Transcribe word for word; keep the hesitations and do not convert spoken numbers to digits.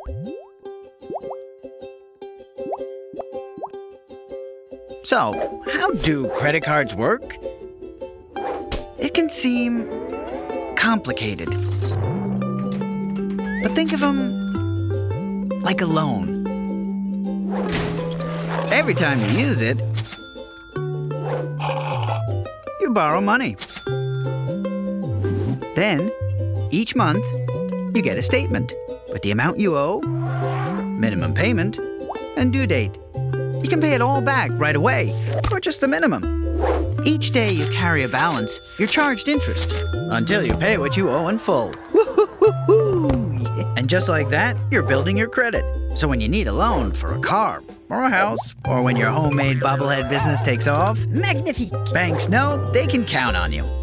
So, how do credit cards work? It can seem complicated. But think of them like a loan. Every time you use it, you borrow money. Then, each month, you get a statement with the amount you owe, minimum payment, and due date. You can pay it all back right away, or just the minimum. Each day you carry a balance, you're charged interest, until you pay what you owe in full. Woo-hoo-hoo-hoo! Yeah. And just like that, you're building your credit. So when you need a loan for a car, or a house, or when your homemade bobblehead business takes off, Magnifique! banks know they can count on you.